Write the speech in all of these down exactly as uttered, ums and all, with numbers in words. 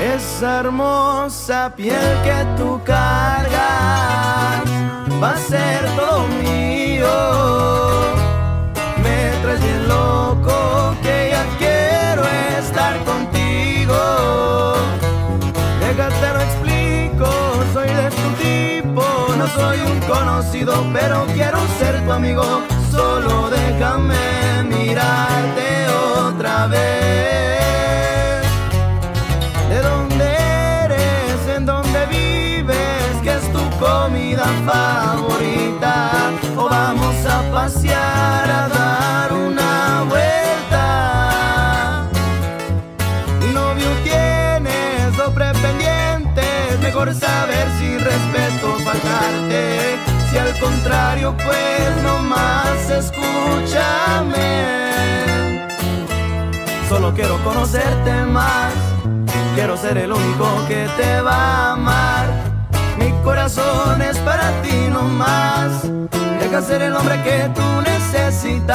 Esa hermosa piel que tú cargas va a ser todo mío. Me traes bien loco que ya quiero estar contigo. Déjate lo explico, soy de tu tipo. No soy un conocido, pero quiero ser tu amigo. Solo déjame mirarte otra vez. ¿De dónde eres? ¿En dónde vives? ¿Qué es tu comida favorita? ¿O vamos a pasear a dar una vuelta? ¿Novio tienes o pretendientes? Mejor saber si respeto faltarte. Si al contrario, pues nomás escúchame. Solo quiero conocerte más. Quiero ser el único que te va a amar. Mi corazón es para ti nomás. Deja ser el hombre que tú necesitas.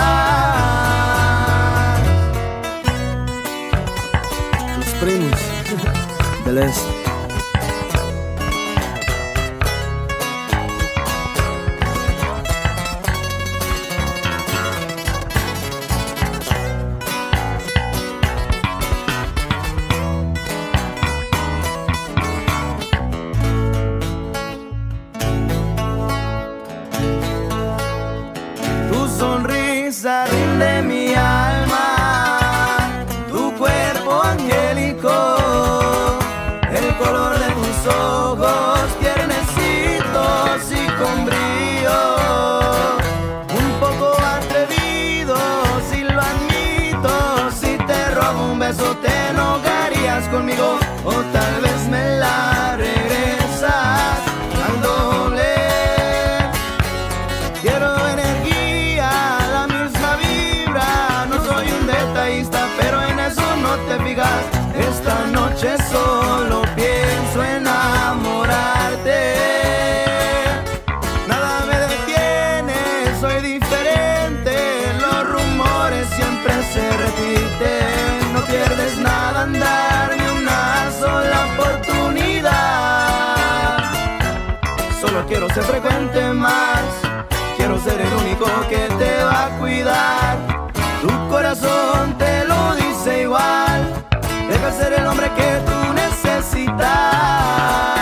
Tus primos del este. Sonrisa rinde mi alma, tu cuerpo angélico, el color de tus ojos tiernecitos y con brillo. Un poco atrevido, si lo admito, si te robo un beso te enojarías conmigo, o tal vez me la regresas al doble. Quiero pero en eso no te fijas. Esta noche solo pienso enamorarte. Nada me detiene, soy diferente. Los rumores siempre se repiten. No pierdes nada en darme una sola oportunidad. Solo quiero ser frecuente más. Quiero ser el único que te va a cuidar. Tu corazón te lo dice igual. Deja ser el hombre que tú necesitas.